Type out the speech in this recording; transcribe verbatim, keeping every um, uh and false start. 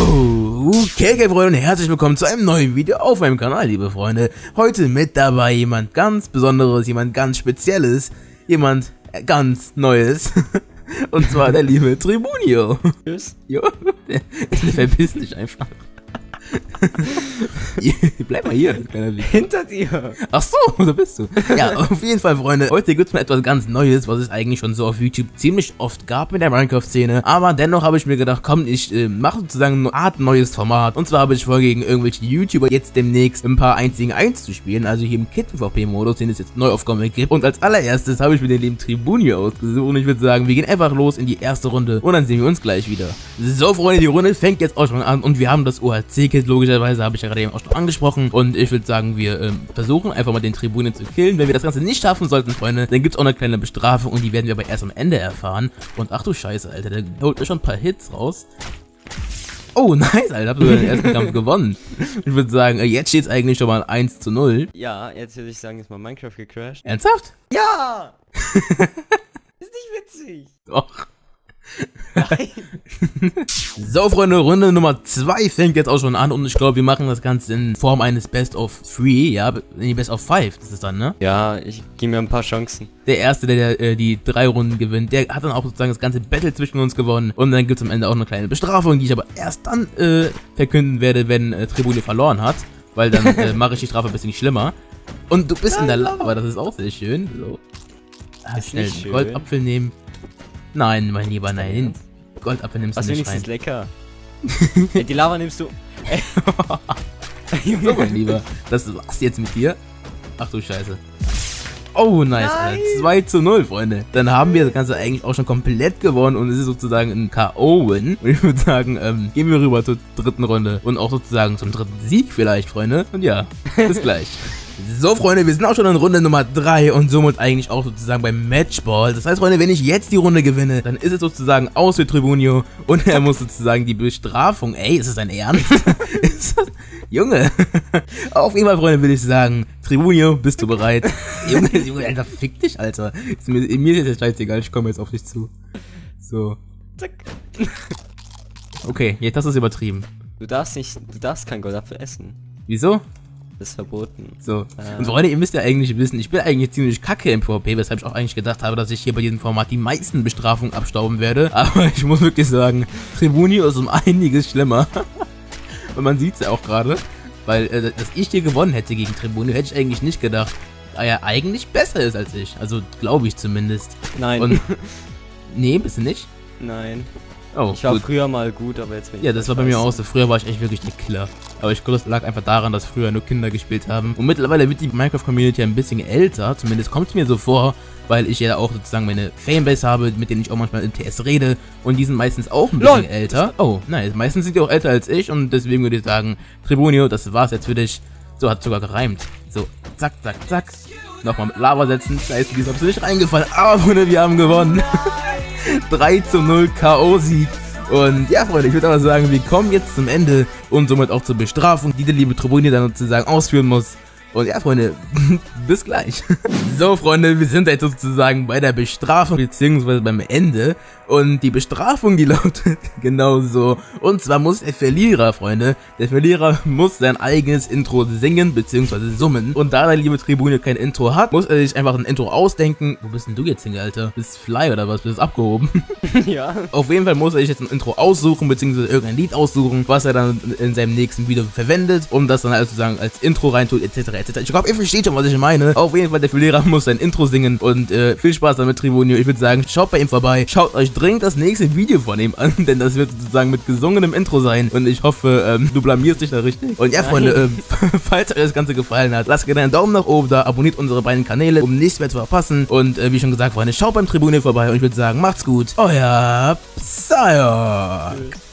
Okay, okay, Freunde, und herzlich willkommen zu einem neuen Video auf meinem Kanal, liebe Freunde. Heute mit dabei jemand ganz Besonderes, jemand ganz Spezielles, jemand ganz Neues. Und zwar der liebe Tribunio. Tschüss. Jo, der, der verpisst dich einfach. Bleib mal hier, kleiner Wicht. Hinter dir. Ach so, da bist du. Ja, auf jeden Fall, Freunde. Heute gibt es mal etwas ganz Neues, was es eigentlich schon so auf YouTube ziemlich oft gab mit der Minecraft-Szene. Aber dennoch habe ich mir gedacht, komm, ich äh, mache sozusagen eine Art neues Format. Und zwar habe ich vor, gegen irgendwelche YouTuber jetzt demnächst ein paar eins gegen eins zu spielen. Also hier im Kit-PvP-Modus, den es jetzt neu auf Comic gibt. Und als allererstes habe ich mir den lieben Tribunio ausgesucht. Und ich würde sagen, wir gehen einfach los in die erste Runde. Und dann sehen wir uns gleich wieder. So, Freunde, die Runde fängt jetzt auch schon an. Und wir haben das O H C-Kit, logischerweise, habe ich ja gerade eben auch schon angesprochen. Und ich würde sagen, wir ähm, versuchen einfach mal den Tribunio zu killen. Wenn wir das Ganze nicht schaffen sollten, Freunde, dann gibt es auch eine kleine Bestrafung. Und die werden wir aber erst am Ende erfahren. Und ach du Scheiße, Alter, der holt mir schon ein paar Hits raus. Oh, nice, Alter, habt ihr den ersten Kampf gewonnen. Ich würde sagen, jetzt steht es eigentlich schon mal eins zu null. Ja, jetzt würde ich sagen, ist mal Minecraft gecrashed. Ernsthaft? Ja! Ist nicht witzig. Doch. So, Freunde, Runde Nummer zwei fängt jetzt auch schon an und ich glaube, wir machen das Ganze in Form eines Best of Three, ja, nee, Best of Five, das ist dann, ne? Ja, ich gebe mir ein paar Chancen. Der Erste, der, der äh, die drei Runden gewinnt, der hat dann auch sozusagen das ganze Battle zwischen uns gewonnen und dann gibt es am Ende auch eine kleine Bestrafung, die ich aber erst dann äh, verkünden werde, wenn äh, Tribunio verloren hat, weil dann äh, mache ich die Strafe ein bisschen schlimmer. Und du bist in der Lava, das ist auch sehr schön. So. Ah, schnell einen Goldapfel nehmen. Nein, mein Lieber, nein. Goldapfel nimmst du nicht rein. Was wenigstens lecker. Ey, die Lava nimmst du. So, mein Lieber, das war's jetzt mit dir. Ach du Scheiße. Oh, nice, Alter. zwei zu null, Freunde. Dann haben wir das Ganze eigentlich auch schon komplett gewonnen und es ist sozusagen ein K O-Win. Und ich würde sagen, ähm, gehen wir rüber zur dritten Runde und auch sozusagen zum dritten Sieg vielleicht, Freunde. Und ja, bis gleich. So, Freunde, wir sind auch schon in Runde Nummer drei und somit eigentlich auch sozusagen beim Matchball. Das heißt, Freunde, wenn ich jetzt die Runde gewinne, dann ist es sozusagen aus für Tribunio und er muss sozusagen die Bestrafung. Ey, ist das ein Ernst? Ist das, Junge. Auf jeden Fall, Freunde, würde ich sagen, Tribunio, bist du bereit? Junge, Junge, Alter, fick dich, Alter. Ist mir, mir ist jetzt scheißegal, ich komme jetzt auf dich zu. So. Zack. Okay, jetzt hast du es übertrieben. Du darfst nicht, du darfst kein Goldapfel essen. Wieso? Das ist verboten. So. Äh. Und Freunde, ihr müsst ja eigentlich wissen, ich bin eigentlich ziemlich kacke im PvP, weshalb ich auch eigentlich gedacht habe, dass ich hier bei diesem Format die meisten Bestrafungen abstauben werde. Aber ich muss wirklich sagen, Tribunio ist um einiges schlimmer. Und man sieht es ja auch gerade, weil, äh, dass ich hier gewonnen hätte gegen Tribunio, hätte ich eigentlich nicht gedacht, da er eigentlich besser ist als ich. Also, glaube ich zumindest. Nein. Und, nee, bist du nicht? Nein. Oh, ich war gut. früher mal gut, aber jetzt bin ich. Ja, das war bei mir auch so. Früher war ich echt wirklich der Killer. Aber ich glaube, das lag einfach daran, dass früher nur Kinder gespielt haben. Und mittlerweile wird die Minecraft-Community ein bisschen älter. Zumindest kommt es mir so vor, weil ich ja auch sozusagen meine Fanbase habe, mit denen ich auch manchmal im T S rede. Und die sind meistens auch ein bisschen Lol. älter. Oh, nice. Meistens sind die auch älter als ich. Und deswegen würde ich sagen, Tribunio, das war's jetzt für dich. So, hat sogar gereimt. So, zack, zack, zack. Nochmal mit Lava setzen. Scheiße, die ist absolut nicht reingefallen. Aber Freunde, wir haben gewonnen. drei zu null K O-Sieg. Und ja, Freunde, ich würde aber sagen, wir kommen jetzt zum Ende und somit auch zur Bestrafung, die der liebe Tribunio dann sozusagen ausführen muss. Und ja, Freunde, bis gleich. So, Freunde, wir sind jetzt sozusagen bei der Bestrafung, beziehungsweise beim Ende. Und die Bestrafung, die lautet genau so. Und zwar muss der Verlierer, Freunde, der Verlierer muss sein eigenes Intro singen, beziehungsweise summen. Und da der liebe Tribunio kein Intro hat, muss er sich einfach ein Intro ausdenken. Wo bist denn du jetzt hin, Alter? Bist Fly oder was? Bist du abgehoben? Ja. Auf jeden Fall muss er sich jetzt ein Intro aussuchen, beziehungsweise irgendein Lied aussuchen, was er dann in seinem nächsten Video verwendet, um das dann halt sozusagen als Intro reintut, et cetera et cetera. Ich glaube, ihr versteht schon, was ich meine. Auf jeden Fall, der Verlierer muss sein Intro singen und äh, viel Spaß damit, Tribunio. Ich würde sagen, schaut bei ihm vorbei, schaut euch dringend das nächste Video von ihm an, denn das wird sozusagen mit gesungenem Intro sein und ich hoffe, ähm, du blamierst dich da richtig. Und ja, Freunde, ähm, falls euch das Ganze gefallen hat, lasst gerne einen Daumen nach oben da, abonniert unsere beiden Kanäle, um nichts mehr zu verpassen und äh, wie schon gesagt, Freunde, schaut beim Tribunio vorbei und ich würde sagen, macht's gut, euer Psyok.